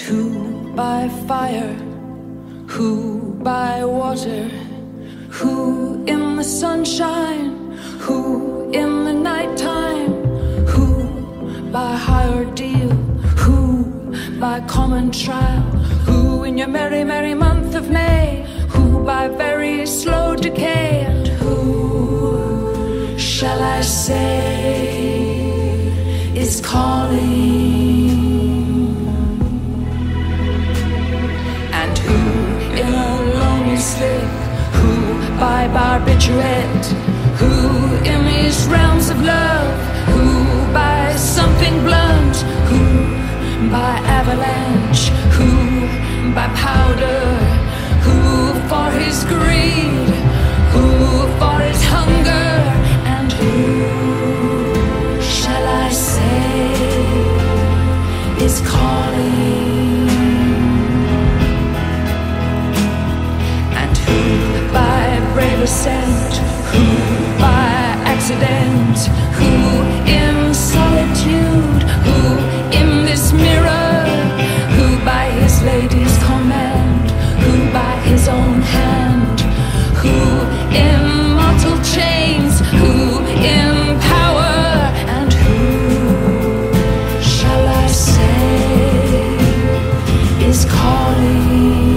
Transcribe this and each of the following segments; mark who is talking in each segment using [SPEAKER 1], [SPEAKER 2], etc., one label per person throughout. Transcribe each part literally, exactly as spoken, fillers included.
[SPEAKER 1] who by fire, who by water, who in the sunshine, who in the nighttime, who by high ordeal, who by common trial, who in your merry, merry month of May, who by very slow decay, and who shall I say is calling, and who in a lonely slip, who by barbiturate, who in these realms of love, who by something blunt, who by avalanche, who by powder, who for his greed, who for his hunger, and who shall I say is calling, and who by brave ascent, who by accident, who in solitude, who in this mirror, who by his lady's command, who by his own hand, who in mortal chains, who in power, and who shall I say is calling.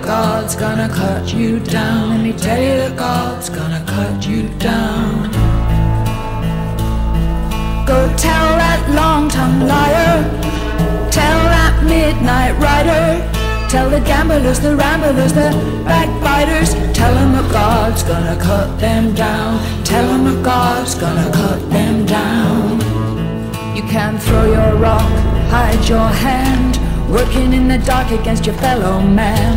[SPEAKER 1] God's gonna cut you down. Let me tell you that God's gonna cut you down. Go tell that long-tongued liar, tell that midnight rider, tell the gamblers, the ramblers, the backbiters, tell them that God's gonna cut them down. Tell them that God's gonna cut them down. You can throw your rock, hide your hand, working in the dark against your fellow man.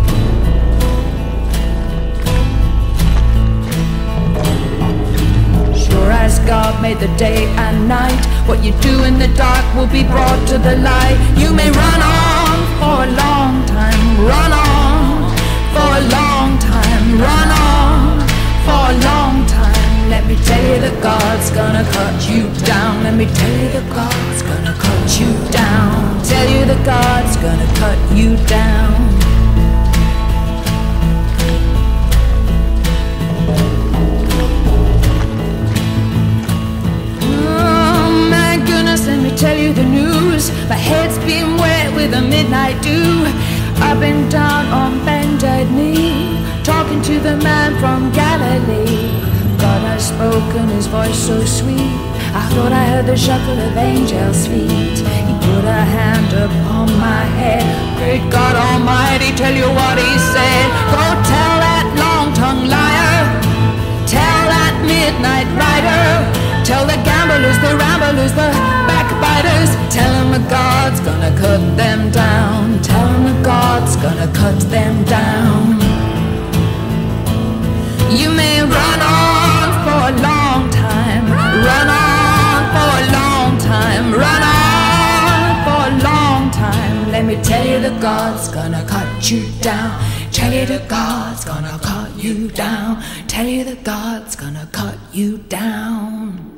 [SPEAKER 1] Sure as God made the day and night, what you do in the dark will be brought to the light. You may run on for a long time, run on for a long time, run on for a long time. Let me tell you that God's gonna cut you down. Let me tell you that God's gonna cut you down. Tell you that God's gonna cut you down. Oh my goodness, let me tell you the news. My head's been wet with a midnight dew. I've been down on bended knee, talking to the man from Galilee. God has spoken, his voice so sweet, I thought I heard the shuffle of angels' feet. He put a hand upon my head. Great God Almighty, tell you what he said. Go tell that long-tongued liar, tell that midnight rider, tell the gamblers, the ramblers, the backbiters, tell them that God's gonna cut them down. Tell them that God's gonna cut them down. You may run on for a long time, run on for a long time, run on for a long time. Let me tell you that God's gonna cut you down. Tell you that God's gonna cut you down. Tell you that God's gonna cut you down.